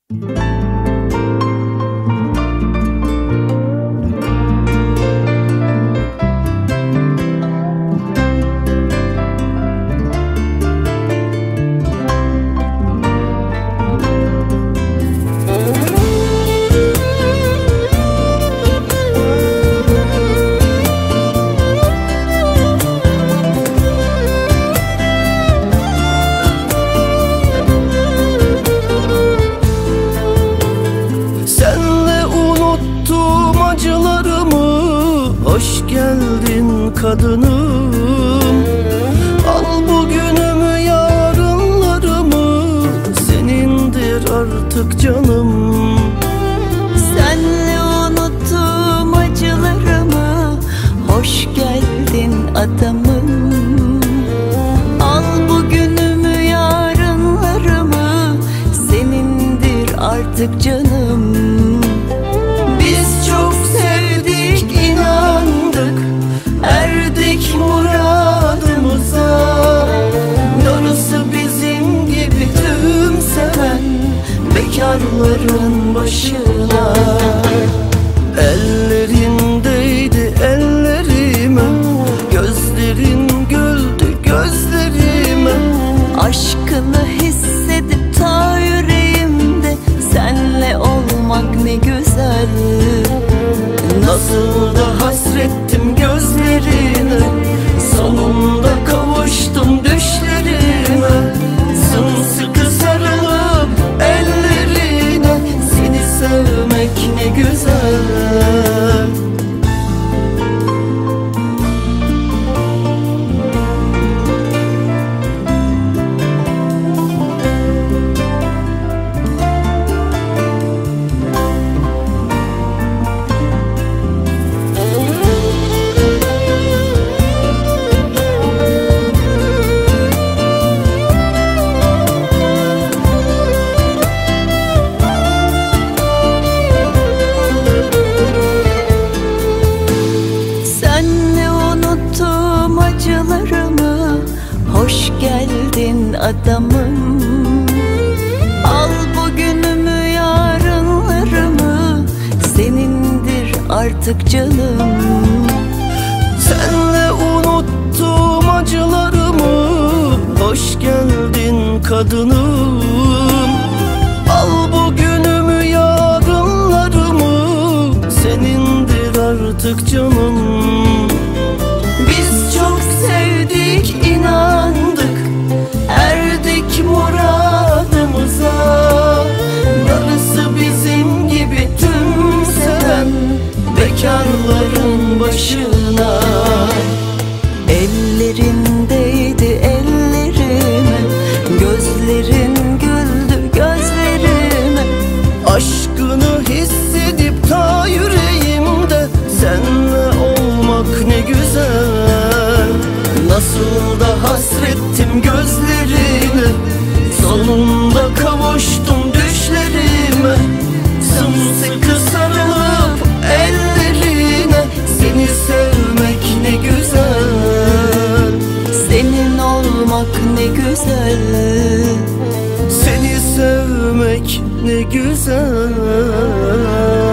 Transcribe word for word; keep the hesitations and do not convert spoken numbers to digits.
Hoş geldin kadınım. Al bugünümü yarınlarımı, senindir artık canım. Senle unuttum acılarımı, hoş geldin adamım. Al bugünümü yarınlarımı, senindir artık canım. Biz çok sevdik, inandık, erdik muradımıza. Darısı bizim gibi tüm seven bekarların başına. Ellerindeydi ellerime, gözlerin güldü gözlerime. Aşkını hissedip ta yüreğimde, senle olmak ne güzel. Nasıl da hasrettim gözlerine, sonunda kavuştum düşlerime. Sımsıkı sarılıp ellerine, seni sevmek ne güzel. Hoş geldin adamım. Al bugünümü yarınlarımı, senindir artık canım. Senle unuttum acılarımı, hoş geldin kadınım. Al bugünümü yarınlarımı, senindir artık canım. Biz çok sevdik, inandık, erdik muradımıza. Darısı bizim gibi tüm seven bekarların başına. Ellerindeydi ellerime, gözlerin güldü gözlerime. Aşkını hissedip ta yüreğimde, senle olmak ne güzel. Nasıl da hasrettim gözlerine, sonunda kavuştum düşlerime. Sımsıkı sarılıp ellerine, seni sevmek ne güzel. Senin olmak ne güzel. Seni sevmek ne güzel.